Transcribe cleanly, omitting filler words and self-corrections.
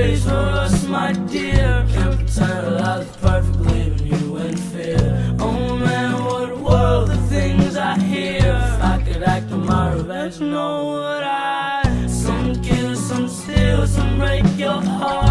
ways for us, my dear. Can't pretend life's perfect, leaving you in fear. Oh man, what a world of things I hear. If I could act on my revenge, know what I. Some kill, some steal, some break your heart.